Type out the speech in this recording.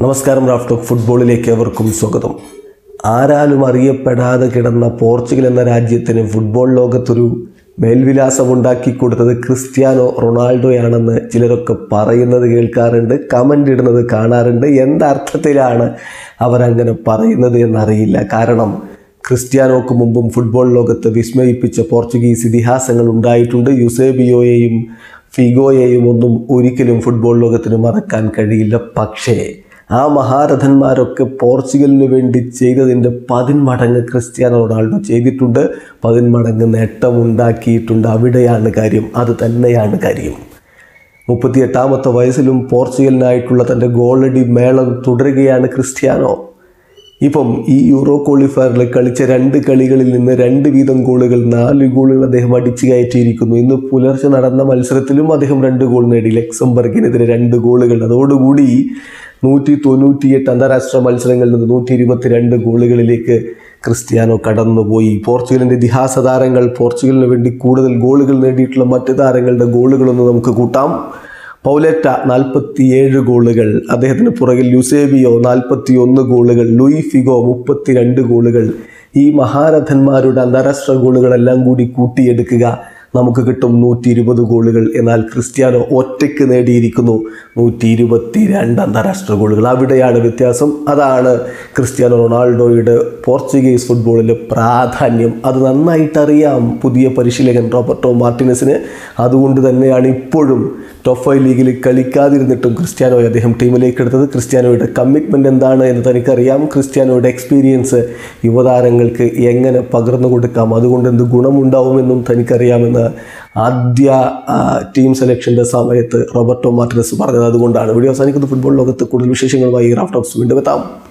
നമസ്കാരം. Raf talk ഫുട്ബോളിലേക്ക് അവർക്കും സ്വാഗതം. ആരാലും അറിയപ്പെടാതെ കിടന്ന പോർച്ചുഗൽ എന്ന രാജ്യത്തിന് ഫുട്ബോൾ ലോകത്തൊരു മേൽവിലാസമുണ്ടാക്കി കൊടുത്തത് ക്രിസ്ത്യാനോ റൊണാൾഡോയാണെന്ന് ചിലരൊക്കെ പറയുന്നത് കേൾക്കാറുണ്ട്, കമൻ്റ് ഇടുന്നത് കാണാറുണ്ട്. എന്തർത്ഥത്തിലാണ് അവരങ്ങനെ പറയുന്നത് എന്നറിയില്ല. കാരണം ക്രിസ്ത്യാനോക്ക് മുമ്പും ഫുട്ബോൾ ലോകത്ത് വിസ്മയിപ്പിച്ച പോർച്ചുഗീസ് ഇതിഹാസങ്ങൾ ഉണ്ടായിട്ടുണ്ട്. യുസേബിയോയെയും ഫിഗോയെയും ഒന്നും ഒരിക്കലും ഫുട്ബോൾ ലോകത്തിന് മറക്കാൻ കഴിയില്ല. പക്ഷേ ആ മഹാരഥന്മാരൊക്കെ പോർച്ചുഗലിന് വേണ്ടി ചെയ്തതിൻ്റെ 10 മടങ്ങ് ക്രിസ്ത്യാനോ റൊണാൾഡോ ചെയ്തിട്ടുണ്ട്. 10 മടങ്ങ് നേട്ടമുണ്ടാക്കിയിട്ടുണ്ട്. അവിടെയാണ് കാര്യം, അത് തന്നെയാണ് കാര്യം. 38ാമത്തെ വയസ്സിലും പോർച്ചുഗലിനായിട്ടുള്ള തൻ്റെ ഗോളടി മേളം തുടരുകയാണ് ക്രിസ്ത്യാനോ. ഇപ്പം ഈ യൂറോ ക്വാളിഫയറിൽ കളിച്ച 2 കളികളിൽ നിന്ന് 2 വീതം ഗോളുകൾ, 4 ഗോളുകൾ അദ്ദേഹം അടിച്ചു കയറ്റിയിരിക്കുന്നു. ഇന്ന് പുലർച്ചെ നടന്ന മത്സരത്തിലും അദ്ദേഹം 2 ഗോൾ നേടി, ലക്സംബർഗിനെതിരെ 2 ഗോളുകൾ. അതോടുകൂടി 198 അന്താരാഷ്ട്ര മത്സരങ്ങളിൽ നിന്ന് 122 ഗോളുകളിലേക്ക് ക്രിസ്ത്യാനോ കടന്നുപോയി. പോർച്ചുഗലിൻ്റെ ഇതിഹാസ താരങ്ങൾ, പോർച്ചുഗലിന് വേണ്ടി കൂടുതൽ ഗോളുകൾ നേടിയിട്ടുള്ള മറ്റ് താരങ്ങളുടെ ഗോളുകളൊന്ന് നമുക്ക് കൂട്ടാം. പൗലെറ്റ 47 ഗോളുകൾ, അദ്ദേഹത്തിന് പുറകിൽ യുസേബിയോ 41 ഗോളുകൾ, ലൂയി ഫിഗോ 32 ഗോളുകൾ. ഈ മഹാരഥന്മാരുടെ അന്താരാഷ്ട്ര ഗോളുകളെല്ലാം കൂടി കൂട്ടിയെടുക്കുക, നമുക്ക് കിട്ടും 120 ഗോളുകൾ. എന്നാൽ ക്രിസ്ത്യാനോ ഒറ്റയ്ക്ക് നേടിയിരിക്കുന്നു 122 അന്താരാഷ്ട്ര ഗോളുകൾ. അവിടെയാണ് വ്യത്യാസം. അതാണ് ക്രിസ്ത്യാനോ റൊണാൾഡോയുടെ പോർച്ചുഗീസ് ഫുട്ബോളിലെ പ്രാധാന്യം. അത് നന്നായിട്ടറിയാം പുതിയ പരിശീലകൻ റോബർട്ടോ മാർട്ടിനസിന്. അതുകൊണ്ട് തന്നെയാണ് ഇപ്പോഴും ടോപ്പ് 5 ലീഗിൽ കളിക്കാതിരുന്നിട്ടും ക്രിസ്ത്യാനോയെ അദ്ദേഹം ടീമിലേക്ക് എടുത്തത്. ക്രിസ്ത്യാനോയുടെ കമ്മിറ്റ്മെൻറ്റ് എന്താണ് എന്ന് തനിക്കറിയാം. ക്രിസ്ത്യാനോയുടെ എക്സ്പീരിയൻസ് യുവതാരങ്ങൾക്ക് എങ്ങനെ പകർന്നു കൊടുക്കാം, അതുകൊണ്ട് എന്ത് ഗുണമുണ്ടാവുമെന്നും തനിക്കറിയാമെന്ന് ആദ്യ ടീം സെലക്ഷൻ്റെ സമയത്ത് റോബർട്ടോ മാർട്ടിനസ് പറഞ്ഞത്. അതുകൊണ്ടാണ് വീഡിയോ അവസാനിക്കുന്ന. ഫുട്ബോൾ ലോകത്ത് കൂടുതൽ വിശേഷങ്ങളുമായി റാഫ് ടോക്സ് വീണ്ടും എത്താം.